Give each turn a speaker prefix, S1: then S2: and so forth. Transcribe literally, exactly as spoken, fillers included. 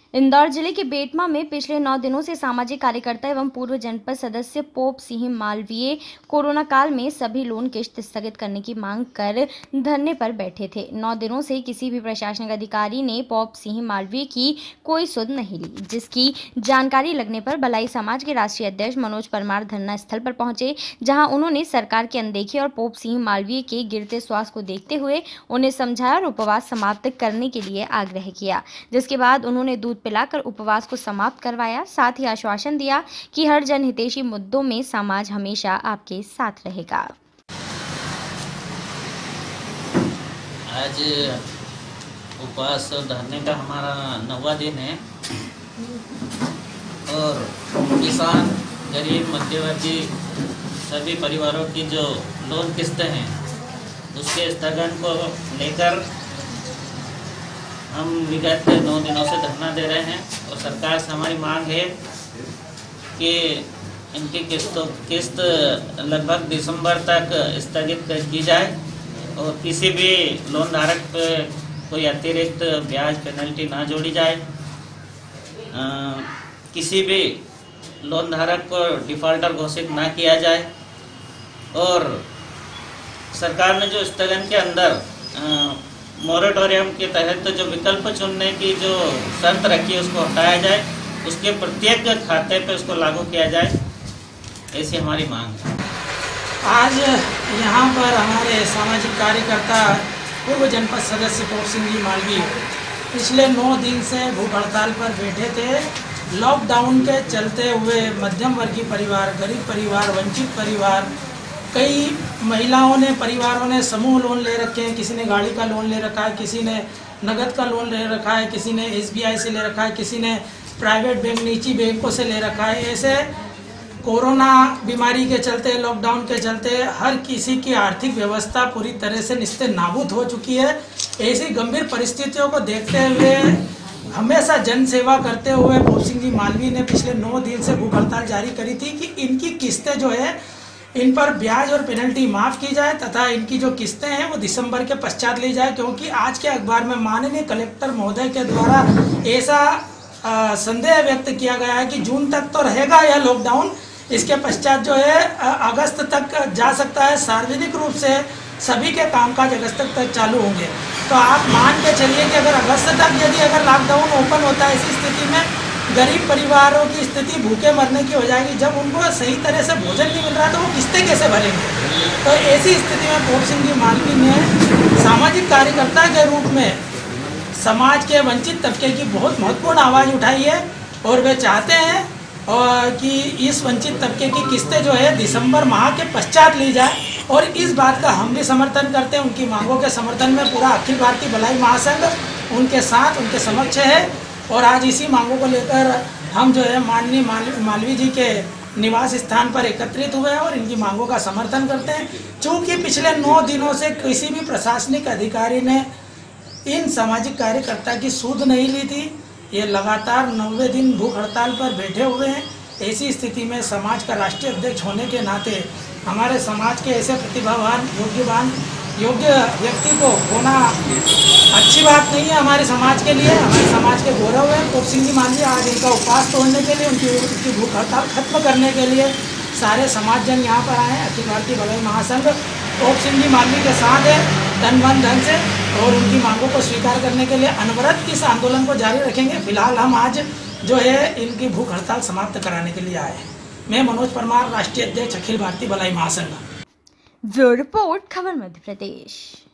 S1: इंदौर जिले के बेटमा में पिछले नौ दिनों से सामाजिक कार्यकर्ता एवं पूर्व जनपद सदस्य पोप सिंह मालवीय कोरोना काल में सभी लोन किश्त स्थगित करने की मांग कर धरने पर बैठे थे। नौ दिनों से किसी भी प्रशासनिक अधिकारी ने पोप सिंह मालवीय की कोई सुध नहीं ली, जिसकी जानकारी लगने पर भलाई समाज के राष्ट्रीय अध्यक्ष मनोज परमार धरना स्थल पर पहुंचे, जहां उन्होंने सरकार की अनदेखी और पोप सिंह मालवीय के गिरते स्वास्थ्य को देखते हुए उन्हें समझाया और उपवास समाप्त करने के लिए आग्रह किया। जिसके बाद उन्होंने दूध पिलाकर उपवास को समाप्त करवाया। साथ ही आश्वासन दिया कि हर जनहितैषी मुद्दों में समाज हमेशा आपके साथ रहेगा।
S2: आज उपवास और धरने का हमारा नौवा दिन है और किसान, गरीब, मध्यवर्गीय सभी परिवारों की जो लोन किस्तें हैं उसके स्थगन को लेकर हम विगत नौ दिनों से धरना दे रहे हैं और सरकार से हमारी मांग है कि इनकी किस्तों किस्त लगभग दिसंबर तक स्थगित की जाए और किसी भी लोन धारक पर कोई अतिरिक्त ब्याज पेनल्टी ना जोड़ी जाए। आ, किसी भी लोन धारक को डिफ़ॉल्टर घोषित ना किया जाए और सरकार ने जो स्थगन के अंदर आ, मोरेटोरियम के तहत तो जो विकल्प चुनने की जो शर्त रखी है उसको हटाया जाए, उसके प्रत्येक खाते पे उसको लागू किया जाए, ऐसी हमारी मांग है।
S3: आज यहाँ पर हमारे सामाजिक कार्यकर्ता पूर्व जनपद सदस्य पोप सिंह जी मालवीय पिछले नौ दिन से भूख हड़ताल पर बैठे थे। लॉकडाउन के चलते हुए मध्यम वर्गीय परिवार, गरीब परिवार, वंचित परिवार, कई महिलाओं ने, परिवारों ने समूह लोन ले रखे हैं। किसी ने गाड़ी का लोन ले रखा है, किसी ने नगद का लोन ले रखा है, किसी ने एस बी आई से ले रखा है, किसी ने प्राइवेट बैंक, निजी बैंकों से ले रखा है। ऐसे कोरोना बीमारी के चलते, लॉकडाउन के चलते हर किसी की आर्थिक व्यवस्था पूरी तरह से निस्ते नाबूद हो चुकी है। ऐसी गंभीर परिस्थितियों को देखते हुए हमेशा जन सेवा करते हुए पोप सिंह जी मालवीय ने पिछले नौ दिन से भूख हड़ताल जारी करी थी कि इनकी किस्तें जो है इन पर ब्याज और पेनल्टी माफ़ की जाए तथा इनकी जो किस्तें हैं वो दिसंबर के पश्चात ली जाए, क्योंकि आज के अखबार में माननीय कलेक्टर महोदय के द्वारा ऐसा संदेह व्यक्त किया गया है कि जून तक तो रहेगा यह लॉकडाउन, इसके पश्चात जो है अगस्त तक जा सकता है। सार्वजनिक रूप से सभी के कामकाज अगस्त तक चालू होंगे। तो आप मान के चलिए कि अगर अगस्त तक यदि अगर लॉकडाउन ओपन होता है, इसी स्थिति में गरीब परिवारों की स्थिति भूखे मरने की हो जाएगी। जब उनको सही तरह से भोजन नहीं मिल रहा तो वो किस्तें कैसे भरेंगे। तो ऐसी स्थिति में पोप सिंह जी मालवीय ने सामाजिक कार्यकर्ता के रूप में समाज के वंचित तबके की बहुत महत्वपूर्ण आवाज़ उठाई है और वे चाहते हैं और कि इस वंचित तबके की किस्तें जो है दिसंबर माह के पश्चात ली जाए और इस बात का हम भी समर्थन करते हैं। उनकी मांगों के समर्थन में पूरा अखिल भारतीय भलाई महासंघ उनके साथ, उनके समक्ष है और आज इसी मांगों को लेकर हम जो है माननीय मालवीय जी के निवास स्थान पर एकत्रित हुए हैं और इनकी मांगों का समर्थन करते हैं। चूँकि पिछले नौ दिनों से किसी भी प्रशासनिक अधिकारी ने इन सामाजिक कार्यकर्ता की सूद नहीं ली थी, ये लगातार नौवे दिन भूख हड़ताल पर बैठे हुए हैं। ऐसी स्थिति में समाज का राष्ट्रीय अध्यक्ष होने के नाते हमारे समाज के ऐसे प्रतिभावान, योग्यवान, योग्य व्यक्ति को होना अच्छी बात नहीं है हमारे समाज के लिए। हमारे समाज के गौरव है। पोप सिंह जी मालवीय आज इनका उपवास तोड़ने के लिए, उनकी उनकी भूख हड़ताल खत्म करने के लिए सारे समाज जन यहाँ पर आए हैं। अखिल भारतीय भलाई महासंघ पोप सिंह जी मालवीय के साथ है तन मन धन से और उनकी मांगों को स्वीकार करने के लिए अनवरत इस आंदोलन को जारी रखेंगे। फिलहाल हम आज जो है इनकी भूख हड़ताल समाप्त कराने के लिए आए हैं। मैं मनोज परमार, राष्ट्रीय अध्यक्ष अखिल भारतीय भलाई महासंघ।
S1: ब्यूरो रिपोर्ट, खबर मध्य प्रदेश।